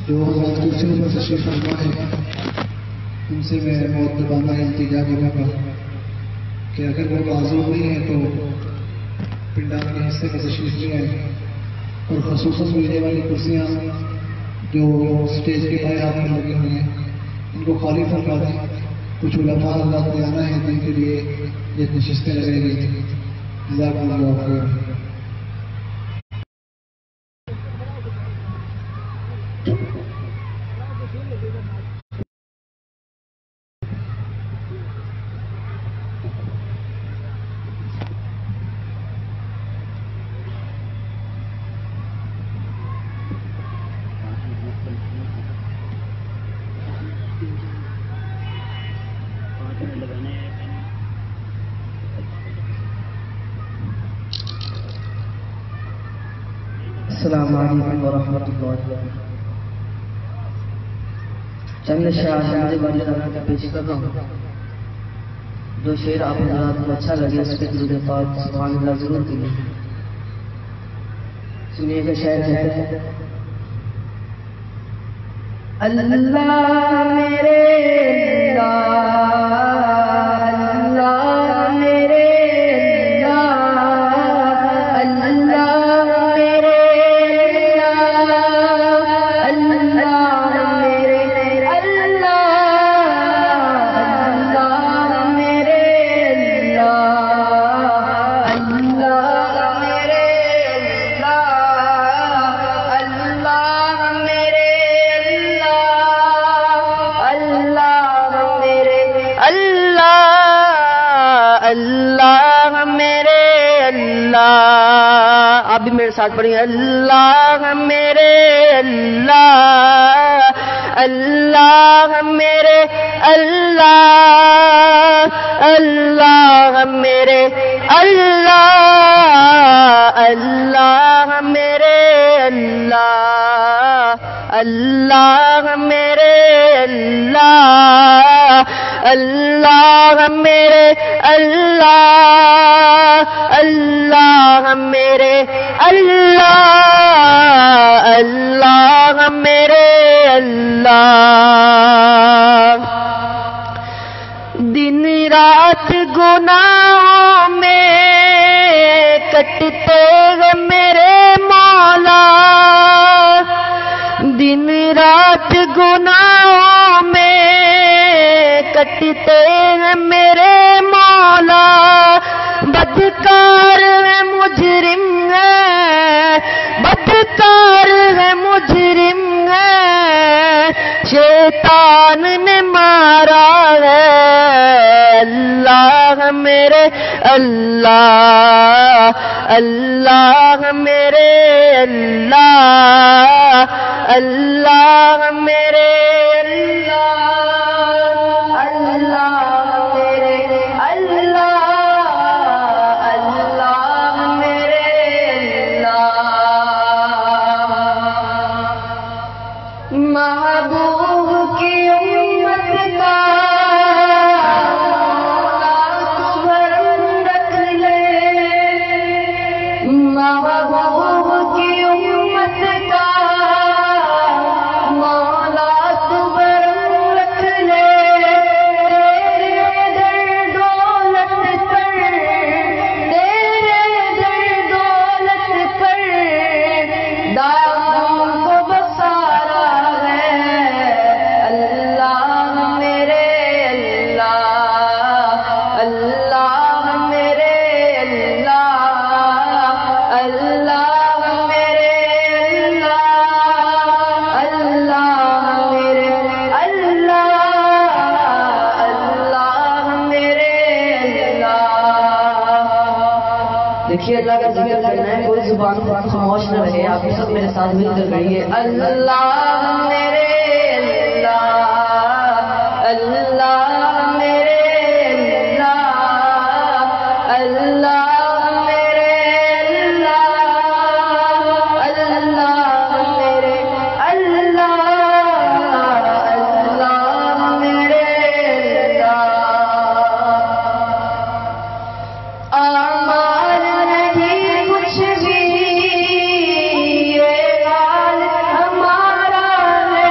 جو ہمارے کرسیوں پر تشریف فرما ہے ان سے میں مؤدبانہ التجا کروں گا کہ اگر وہ معذور نہیں ہے تو پنڈال کے حصے میں تشریف لے آئے اور خصوصاً ملنے والی کرسیاں جو اسٹیج کے بائیں ہاتھ میں لگی ہوئی ہیں ان کو خالی فرما دیں. کچھ علماء اللہ کو آنا ہے جن کے لیے یہ نشستیں لگے گی. جزاکم اللہ خیر. السلام علیکم ورحمۃ اللہ وبرکاتہ. چند شعر مجھے والد کا پیش کر رہا ہوں. جو شعر آپ حضرات کو اچھا لگے اس کے درود پاک سبحان اللہ ضرور کیجیے. سنیے کہ شعر ہے: اللہ میرے آپ بھی میرے ساتھ پڑھیں. اللہ میرے اللہ، اللہ میرے اللہ، اللہ میرے اللہ، اللہ میرے اللہ، اللہ میرے اللہ، اللہ میرے اللہ، اللہ میرے اللہ، اللہ میرے اللہ. دن رات گناہوں میں کٹتے ہیں میرے مولا، دن رات گناہوں میں کٹتے ہیں میرے مولا. بدکار ہے مجرم ہے، بدکار ہے مجرم ہے، شیطان نے مارا ہے. اللہ میرے اللہ، اللہ میرے اللہ، اللہ میرے اللہ، اللہ میرے اللہ، اللہ میرے اللہ. محبوب کی امت کا رکھ لے، محبوب کی امت کا مولا تو رکھ لے. تیرے در دولت پر، تیرے در دولت پر داموں کو بسارا ہے. اللہ میرے اللہ، اللہ میرے اللہ، اللہ میرے اللہ، اللہ میرے اللہ، اللہ میرے اللہ. دیکھیے اللہ کا ذکر کرنا ہے، کوئی زبان خاموش نہ رہے. آپ سب میرے ساتھ مل کر کہیے: اللہ میرے اللہ، اللہ میرے اللہ، اللہ میرے اللہ، اللہ میرے اللہ، اللہ میرے اللہ. اعمال نہیں کچھ بھی، یہ حال ہمارا ہے.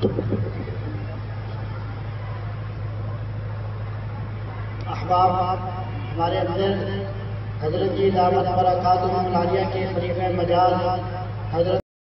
احباب، ہمارے اندر حضرت جی دعوت برکاتہم العالیہ کے خلیفہ مجاز حضرت